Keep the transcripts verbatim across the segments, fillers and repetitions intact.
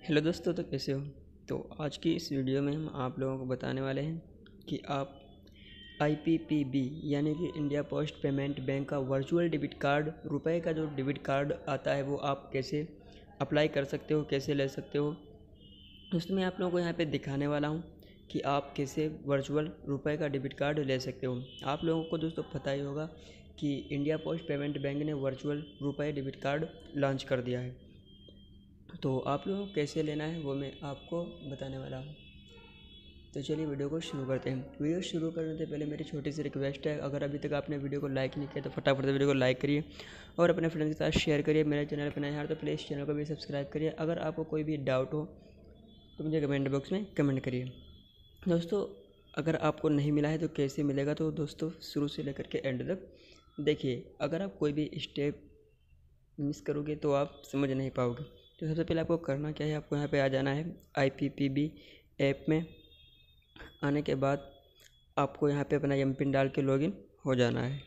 Hello दोस्तों, तो कैसे हो। तो आज की इस वीडियो में हम आप लोगों को बताने वाले हैं कि आप आई पी पी बी यानी कि इंडिया पोस्ट पेमेंट बैंक का वर्चुअल डेबिट कार्ड, रुपए का जो डेबिट कार्ड आता है वो आप कैसे अप्लाई कर सकते हो, कैसे ले सकते हो। दोस्तों मैं आप लोगों को यहाँ पे दिखाने वाला हूँ कि आप कैसे वर्चुअल रुपए का डेबिट कार्ड ले सकते हो। आप लोगों को दोस्तों पता ही होगा कि इंडिया पोस्ट पेमेंट बैंक ने virtual RuPay debit card launch कर दिया है। तो आप लोगों को कैसे लेना है वो मैं आपको बताने वाला हूँ। तो चलिए वीडियो को शुरू करते हैं। वीडियो शुरू करने से पहले मेरी छोटी सी रिक्वेस्ट है, अगर अभी तक आपने वीडियो को लाइक नहीं किया तो फटाफट से वीडियो को लाइक करिए और अपने फ्रेंड्स के साथ शेयर करिए। मेरे चैनल पर नए हैं तो प्लीज़ चैनल को भी सब्सक्राइब करिए। अगर आपको कोई भी डाउट हो तो मुझे कमेंट बॉक्स में कमेंट करिए। दोस्तों अगर आपको नहीं मिला है तो कैसे मिलेगा, तो दोस्तों शुरू से लेकर के एंड तक देखिए। अगर आप कोई भी स्टेप मिस करोगे तो आप समझ नहीं पाओगे। तो सबसे पहले आपको करना क्या है, आपको यहाँ पे आ जाना है I P P B app में। आने के बाद आपको यहाँ पे अपना एम पिन डाल के लॉगिन हो जाना है।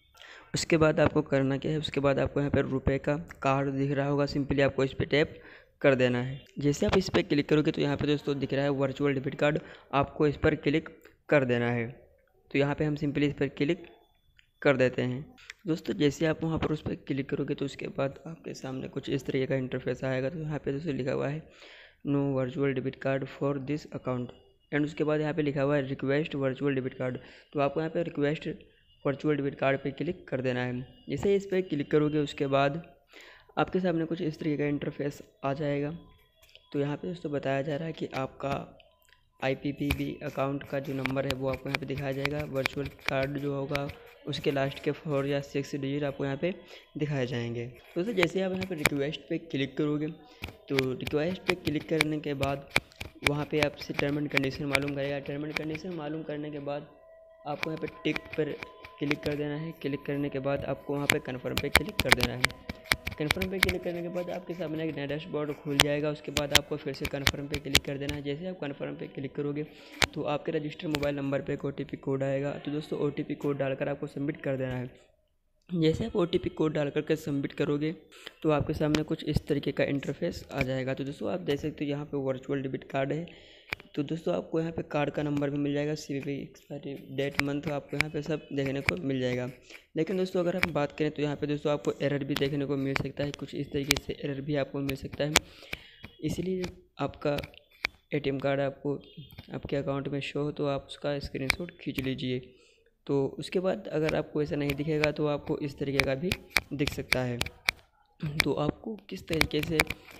उसके बाद आपको करना क्या है, उसके बाद आपको यहाँ पे रुपए का कार्ड दिख रहा होगा, सिंपली आपको इस पर टैप कर देना है। जैसे आप इस पर क्लिक करोगे तो यहाँ पे दोस्तों दिख रहा है वर्चुअल डेबिट कार्ड, आपको इस पर क्लिक कर देना है। तो यहाँ पे हम सिंपली इस पर क्लिक कर देते हैं। दोस्तों जैसे आप वहाँ पर उस पर क्लिक करोगे तो उसके बाद आपके सामने कुछ इस तरीके का इंटरफेस आएगा। तो यहाँ पे दोस्तों लिखा हुआ है no virtual debit card for this account, and उसके बाद यहाँ पे लिखा हुआ है रिक्वेस्ट वर्चुअल डेबिट कार्ड। तो आपको यहाँ पे रिक्वेस्ट वर्चुअल डेबिट कार्ड पे क्लिक कर देना है। जैसे इस पर क्लिक करोगे उसके बाद आपके सामने कुछ इस तरीके का इंटरफेस आ जाएगा। तो यहाँ पे दोस्तों बताया जा रहा है कि आपका I P P B account का जो नंबर है वो आपको यहाँ पे दिखाया जाएगा। वर्चुअल कार्ड जो होगा उसके लास्ट के फोर या सिक्स डिजिट आपको यहाँ पे दिखाए जाएंगे। दोस्तों जैसे आप यहाँ पे रिक्वेस्ट पे क्लिक करोगे तो रिक्वेस्ट पे क्लिक करने के बाद वहाँ पे आपसे टर्म एंड कंडीशन मालूम करेगा। टर्म एंड कंडीशन मालूम करने के बाद आपको यहाँ पे टिक पर क्लिक कर देना है। क्लिक करने के बाद आपको वहाँ पे कन्फर्म पे क्लिक कर देना है। कन्फर्म पे क्लिक करने के बाद आपके सामने एक नया डैशबोर्ड खुल जाएगा। उसके बाद आपको फिर से कन्फर्म पे क्लिक कर देना है। जैसे आप कन्फर्म पे क्लिक करोगे तो आपके रजिस्टर मोबाइल नंबर पे एक ओ टी पी कोड आएगा। तो दोस्तों ओ टी पी कोड डालकर आपको सबमिट कर देना है। जैसे आप ओ टी पी कोड डाल करके सबमिट करोगे तो आपके सामने कुछ इस तरीके का इंटरफेस आ जाएगा। तो दोस्तों आप देख सकते हो यहाँ पे वर्चुअल डेबिट कार्ड है। तो दोस्तों आपको यहाँ पे कार्ड का नंबर भी मिल जाएगा, C V V expiry date month आपको यहाँ पे सब देखने को मिल जाएगा। लेकिन दोस्तों अगर हम बात करें तो यहाँ पे दोस्तों आपको एरर भी देखने को मिल सकता है, कुछ इस तरीके से एरर भी आपको मिल सकता है। इसलिए आपका ए टी एम कार्ड आपको आपके अकाउंट में शो हो तो आप उसका स्क्रीनशॉट खींच लीजिए। तो उसके बाद अगर आपको ऐसा नहीं दिखेगा तो आपको इस तरीके का भी दिख सकता है। तो आपको किस तरीके से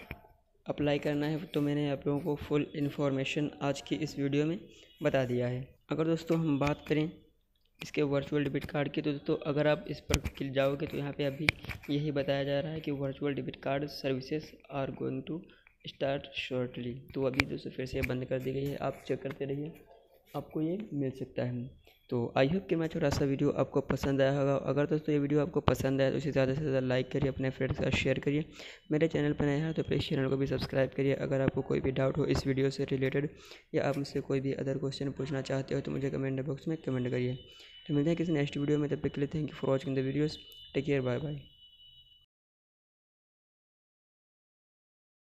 अप्लाई करना है तो मैंने आप लोगों को फुल इन्फॉर्मेशन आज की इस वीडियो में बता दिया है। अगर दोस्तों हम बात करें इसके वर्चुअल डेबिट कार्ड की तो दोस्तों अगर आप इस पर क्लिक जाओगे तो यहाँ पे अभी यही बताया जा रहा है कि virtual debit card services are going to start shortly. तो अभी दोस्तों फिर से बंद कर दी गई है, आप चेक करते रहिए, आपको ये मिल सकता है। तो आई होप कि मैं छोटा सा वीडियो आपको पसंद आया होगा। अगर दोस्तों ये वीडियो आपको पसंद आया तो इसे ज़्यादा से ज़्यादा लाइक करिए, अपने फ्रेंड्स के साथ शेयर करिए। मेरे चैनल पर नए हैं तो प्लीज़ चैनल को भी सब्सक्राइब करिए। अगर आपको कोई भी डाउट हो इस वीडियो से रिलेटेड या आप मुझसे कोई भी अदर क्वेश्चन पूछना चाहते हो तो मुझे कमेंट बॉक्स में कमेंट करिए। तो मिलते हैं किसी नेक्स्ट वीडियो में, तब तक के लिए thank you for watching the videos. Take care, bye bye.